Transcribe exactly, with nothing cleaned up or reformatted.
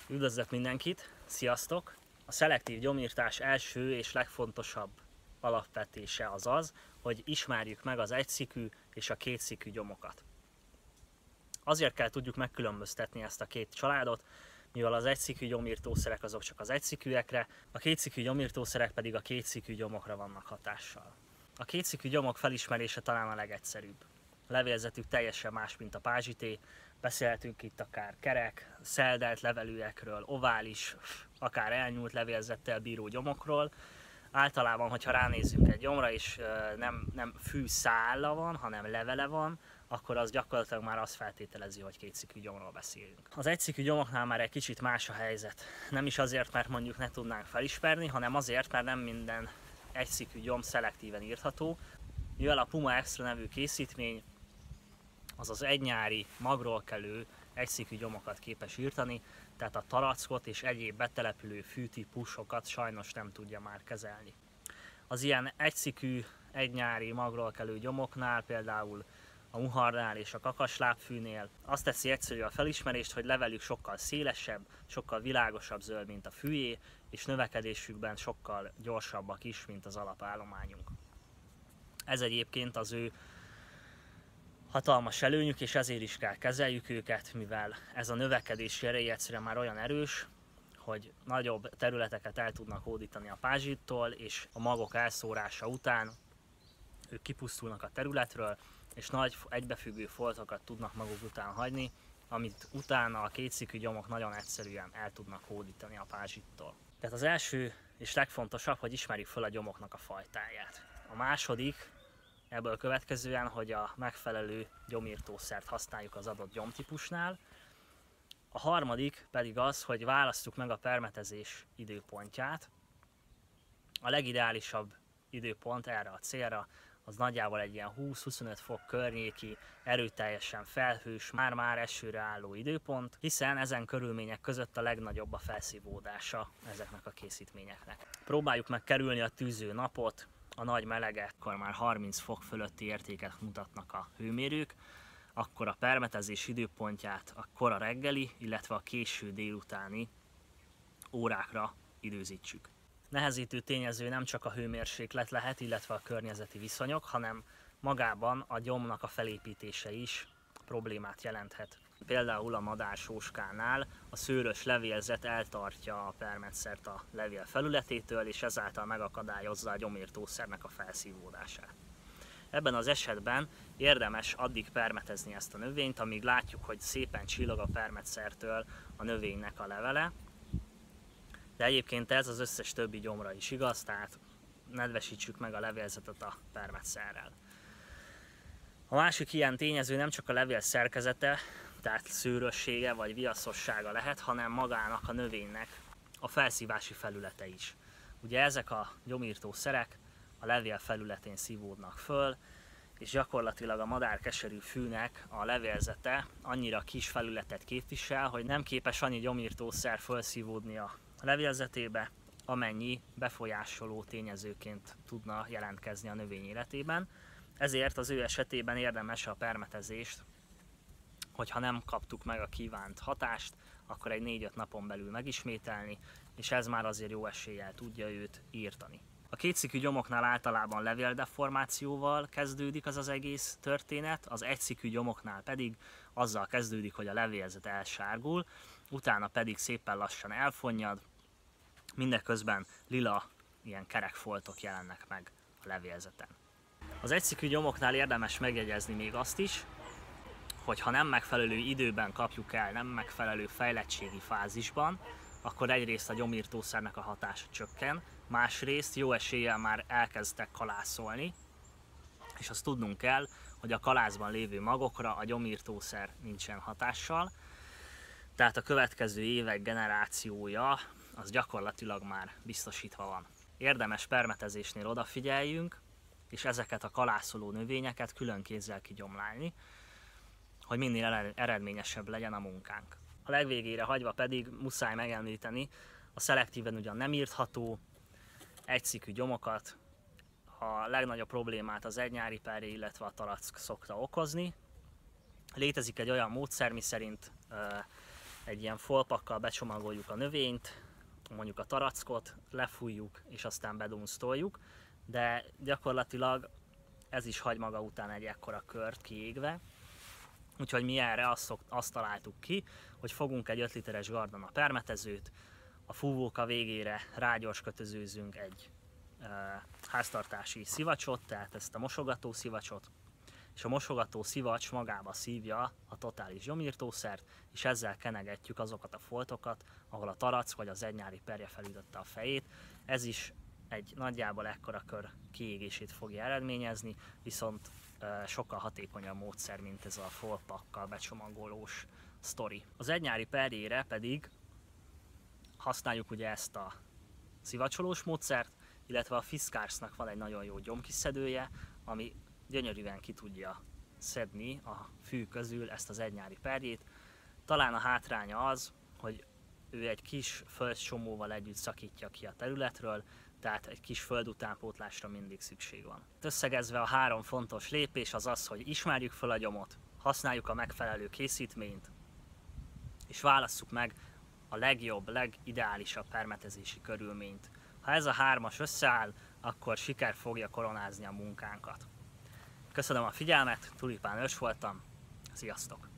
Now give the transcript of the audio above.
Üdvözlök mindenkit, sziasztok! A szelektív gyomírtás első és legfontosabb alapvetése az az, hogy ismerjük meg az egyszikű és a kétszikű gyomokat. Azért kell tudjuk megkülönböztetni ezt a két családot, mivel az egyszikű gyomírtószerek azok csak az egyszikűekre, a kétszikű gyomírtószerek pedig a kétszikű gyomokra vannak hatással. A kétszikű gyomok felismerése talán a legegyszerűbb. A levélzetük teljesen más, mint a pázsité. Beszélhetünk itt akár kerek, szeldelt levelűekről, ovális, akár elnyúlt levélzettel bíró gyomokról. Általában, hogyha ránézzünk egy gyomra és nem, nem fűszála van, hanem levele van, akkor az gyakorlatilag már azt feltételezi, hogy kétszikű gyomról beszélünk. Az egyszikű gyomoknál már egy kicsit más a helyzet. Nem is azért, mert mondjuk ne tudnánk felismerni, hanem azért, mert nem minden egyszikű gyom szelektíven írtható. Mivel a Puma Extra nevű készítmény az az egynyári, magról kelő egyszikű gyomokat képes írtani, tehát a tarackot és egyéb betelepülő fűtípusokat sajnos nem tudja már kezelni. Az ilyen egyszikű, egynyári, magról kelő gyomoknál, például a muharnál és a kakaslábfűnél azt teszi egyszerű a felismerést, hogy levelük sokkal szélesebb, sokkal világosabb zöld, mint a fűjé, és növekedésükben sokkal gyorsabbak is, mint az alapállományunk. Ez egyébként az ő hatalmas előnyük, és ezért is kell kezeljük őket, mivel ez a növekedési ereje egyszerűen már olyan erős, hogy nagyobb területeket el tudnak hódítani a pázsittól, és a magok elszórása után ők kipusztulnak a területről, és nagy egybefüggő foltokat tudnak maguk után hagyni, amit utána a kétszikű gyomok nagyon egyszerűen el tudnak hódítani a pázsittól. Tehát az első és legfontosabb, hogy ismerjük fel a gyomoknak a fajtáját. A második, ebből következően, hogy a megfelelő gyomírtószert használjuk az adott gyomtípusnál. A harmadik pedig az, hogy választjuk meg a permetezés időpontját. A legideálisabb időpont erre a célra az nagyjából egy ilyen húsz-huszonöt fok környéki, erőteljesen felhős, már-már esőre álló időpont, hiszen ezen körülmények között a legnagyobb a felszívódása ezeknek a készítményeknek. Próbáljuk meg kerülni a tűző napot, a nagy meleget, akkor már harminc fok fölötti értéket mutatnak a hőmérők, akkor a permetezés időpontját a kora reggeli, illetve a késő délutáni órákra időzítsük. Nehezítő tényező nem csak a hőmérséklet lehet, illetve a környezeti viszonyok, hanem magában a gyomnak a felépítése is problémát jelenthet. Például a madársóskánál a szőrös levélzet eltartja a permetszert a levél felületétől, és ezáltal megakadályozza a gyomírtószernek a felszívódását. Ebben az esetben érdemes addig permetezni ezt a növényt, amíg látjuk, hogy szépen csillog a permetszertől a növénynek a levele. De egyébként ez az összes többi gyomra is igaz, tehát nedvesítsük meg a levélzetet a permetszerrel. A másik ilyen tényező nem csak a levél szerkezete, tehát szőrössége vagy viaszossága lehet, hanem magának a növénynek a felszívási felülete is. Ugye ezek a gyomírtószerek a levél felületén szívódnak föl, és gyakorlatilag a madárkeserű fűnek a levélzete annyira kis felületet képvisel, hogy nem képes annyi gyomírtószer felszívódni a levélzetébe, amennyi befolyásoló tényezőként tudna jelentkezni a növény életében. Ezért az ő esetében érdemes a permetezést, hogyha nem kaptuk meg a kívánt hatást, akkor egy négy-öt napon belül megismételni, és ez már azért jó eséllyel tudja őt írtani. A kétszikű gyomoknál általában levéldeformációval kezdődik az az egész történet, az egyszikű gyomoknál pedig azzal kezdődik, hogy a levélzet elsárgul, utána pedig szépen lassan elfonnyad, mindeközben lila ilyen kerekfoltok jelennek meg a levélzeten. Az egyszikű gyomoknál érdemes megjegyezni még azt is, hogy ha nem megfelelő időben kapjuk el, nem megfelelő fejlettségi fázisban, akkor egyrészt a gyomírtószernek a hatása csökken, másrészt jó eséllyel már elkezdtek kalászolni, és azt tudnunk kell, hogy a kalászban lévő magokra a gyomírtószer nincsen hatással, tehát a következő évek generációja az gyakorlatilag már biztosítva van. Érdemes permetezésnél odafigyeljünk, és ezeket a kalászoló növényeket külön kézzel kigyomlálni, hogy minél eredményesebb legyen a munkánk. A legvégére hagyva pedig muszáj megemlíteni a szelektíven ugyan nem írtható egyszikű gyomokat. A legnagyobb problémát az egynyári perré, illetve a tarack szokta okozni. Létezik egy olyan módszer, miszerint egy ilyen folpakkal becsomagoljuk a növényt, mondjuk a tarackot, lefújjuk és aztán bedunsztoljuk, de gyakorlatilag ez is hagy maga után egy ekkora kört kiégve. Úgyhogy mi erre azt, szok, azt találtuk ki, hogy fogunk egy öt literes Gardana permetezőt, a fúvóka végére rágyors kötözőzünk egy e, háztartási szivacsot, tehát ezt a mosogató szivacsot, és a mosogató szivacs magába szívja a totális gyomírtószert, és ezzel kenegetjük azokat a foltokat, ahol a tarack vagy az egynyári perje felütötte a fejét. Ez is egy nagyjából ekkora kör kiégését fogja eredményezni, viszont e, sokkal hatékonyabb módszer, mint ez a folpakkal becsomagolós sztori. Az egynyári perjére pedig használjuk ugye ezt a szivacsolós módszert, illetve a Fiskarsnak van egy nagyon jó gyomkiszedője, ami gyönyörűen ki tudja szedni a fű közül ezt az egynyári perjét. Talán a hátránya az, hogy ő egy kis földcsomóval együtt szakítja ki a területről, tehát egy kis földutánpótlásra mindig szükség van. Összegezve a három fontos lépés az az, hogy ismerjük fel a gyomot, használjuk a megfelelő készítményt, és válasszuk meg a legjobb, legideálisabb permetezési körülményt. Ha ez a hármas összeáll, akkor siker fogja koronázni a munkánkat. Köszönöm a figyelmet, Tulipán Ős voltam, sziasztok!